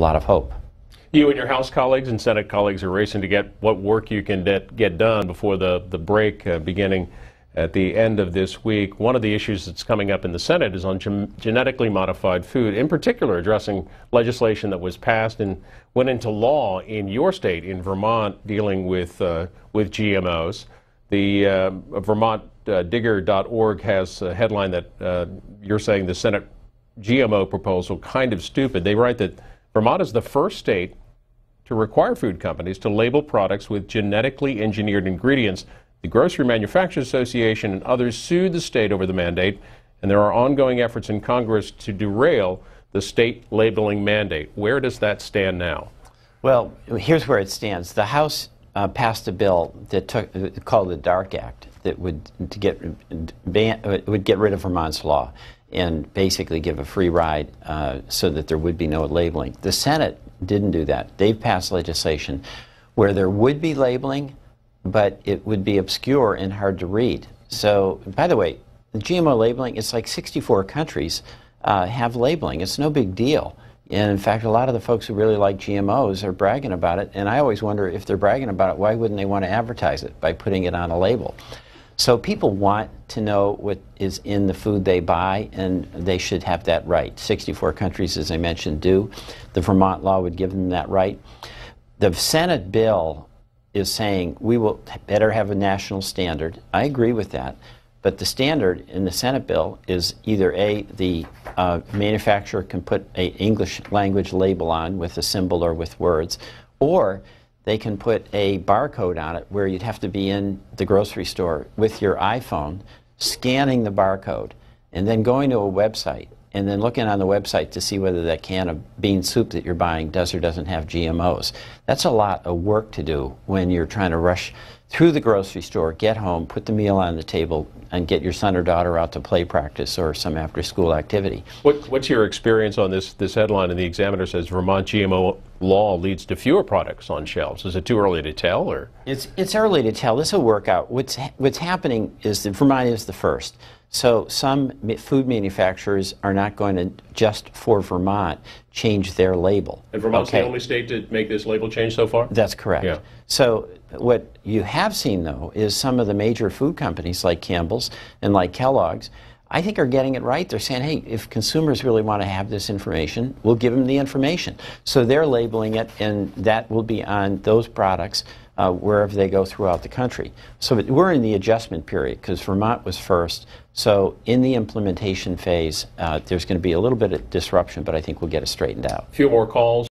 lot of hope. You and your House colleagues and Senate colleagues are racing to get what work you can get done before the break beginning at the end of this week. One of the issues that's coming up in the Senate is on genetically modified food, in particular addressing legislation that was passed and went into law in your state, in Vermont, dealing with GMOs. The VermontDigger.org has a headline that you're saying the Senate GMO proposal kind of stupid. They write that Vermont is the first state to require food companies to label products with genetically engineered ingredients. The Grocery Manufacturers Association and others sued the state over the mandate, and there are ongoing efforts in Congress to derail the state labeling mandate. Where does that stand now? Well, here's where it stands. The House passed a bill that called the DARK Act that would get rid of Vermont's law and basically give a free ride so that there would be no labeling. The Senate didn't do that. They've passed legislation where there would be labeling, but it would be obscure and hard to read. So, by the way, the GMO labeling, it's like 64 countries have labeling. It's no big deal. And in fact, a lot of the folks who really like GMOs are bragging about it, and I always wonder if they're bragging about it, why wouldn't they want to advertise it by putting it on a label? So people want to know what is in the food they buy, and they should have that right. 64 countries, as I mentioned, do. The Vermont law would give them that right. The Senate bill is saying we will better have a national standard. I agree with that. But the standard in the Senate bill is either A, the manufacturer can put an English language label on with a symbol or with words, or they can put a barcode on it where you'd have to be in the grocery store with your iPhone, scanning the barcode, and then going to a website, and then looking on the website to see whether that can of bean soup that you're buying does or doesn't have GMOs. That's a lot of work to do when you're trying to rush through the grocery store, get home, put the meal on the table, and get your son or daughter out to play practice or some after-school activity. What's your experience on this headline? And the Examiner says Vermont GMO law leads to fewer products on shelves. Is it too early to tell, or? It's early to tell. This will work out. What's happening is that Vermont is the first. So some food manufacturers are not going to, just for Vermont, change their label. And Vermont's the only state to make this label change so far? That's correct. Yeah. So what you have seen, though, is some of the major food companies like Campbell's and like Kellogg's, I think, are getting it right. They're saying, hey, if consumers really want to have this information, we'll give them the information. So they're labeling it, and that will be on those products wherever they go throughout the country. So we're in the adjustment period because Vermont was first. So in the implementation phase, there's going to be a little bit of disruption, but I think we'll get it straightened out. A few more calls.